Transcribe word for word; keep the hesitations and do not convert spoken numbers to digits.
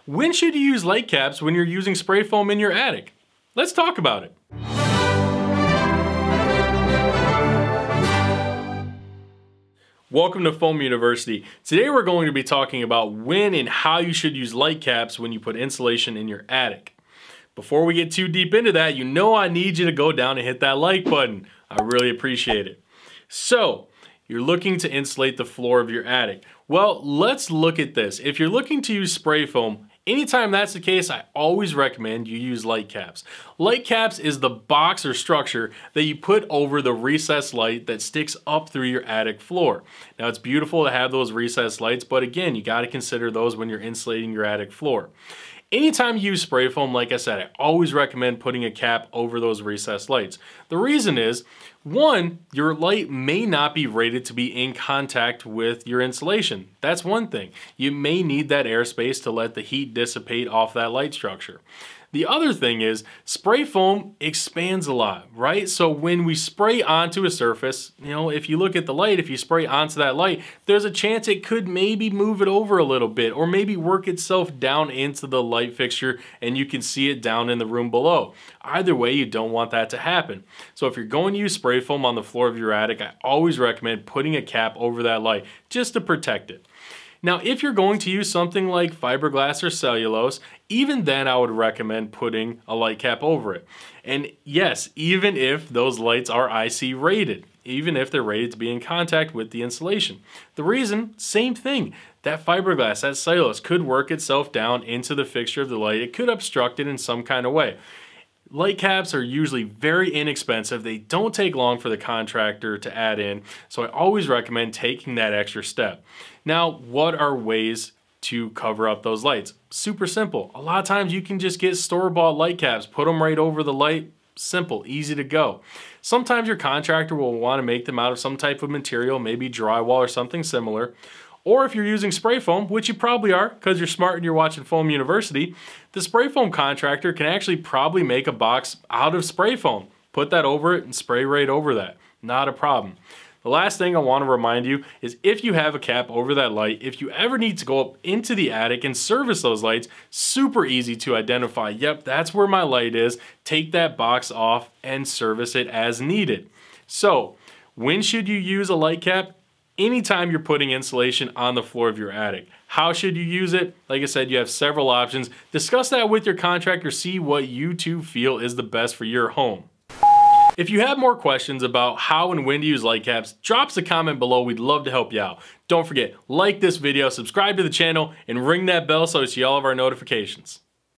When should you use light caps when you're using spray foam in your attic? Let's talk about it. Welcome to Foam University. Today we're going to be talking about when and how you should use light caps when you put insulation in your attic. Before we get too deep into that, you know I need you to go down and hit that like button. I really appreciate it. So, you're looking to insulate the floor of your attic. Well, let's look at this. If you're looking to use spray foam, anytime that's the case, I always recommend you use light caps. Light caps is the box or structure that you put over the recessed light that sticks up through your attic floor. Now, it's beautiful to have those recessed lights, but again, you gotta consider those when you're insulating your attic floor. Anytime you use spray foam, like I said, I always recommend putting a cap over those recessed lights. The reason is, one, your light may not be rated to be in contact with your insulation. That's one thing. You may need that airspace to let the heat dissipate off that light structure. The other thing is, spray foam expands a lot, right? So when we spray onto a surface, you know, if you look at the light, if you spray onto that light, there's a chance it could maybe move it over a little bit or maybe work itself down into the light fixture and you can see it down in the room below. Either way, you don't want that to happen. So if you're going to use spray foam on the floor of your attic, I always recommend putting a cap over that light just to protect it. Now, if you're going to use something like fiberglass or cellulose, even then I would recommend putting a light cap over it. And yes, even if those lights are I C rated, even if they're rated to be in contact with the insulation. The reason, same thing. That fiberglass, that cellulose could work itself down into the fixture of the light. It could obstruct it in some kind of way. Light caps are usually very inexpensive. They don't take long for the contractor to add in, so I always recommend taking that extra step. Now, what are ways to cover up those lights? Super simple. A lot of times you can just get store-bought light caps, put them right over the light. Simple, easy to go. Sometimes your contractor will want to make them out of some type of material, maybe drywall or something similar. Or if you're using spray foam, which you probably are because you're smart and you're watching Foam University, the spray foam contractor can actually probably make a box out of spray foam. Put that over it and spray right over that. Not a problem. The last thing I want to remind you is if you have a cap over that light, if you ever need to go up into the attic and service those lights, super easy to identify. Yep, that's where my light is. Take that box off and service it as needed. So, when should you use a light cap? Anytime you're putting insulation on the floor of your attic. How should you use it? Like I said, you have several options. Discuss that with your contractor, see what you two feel is the best for your home. If you have more questions about how and when to use light caps, drop us a comment below. We'd love to help you out. Don't forget, like this video, subscribe to the channel, and ring that bell so you see all of our notifications.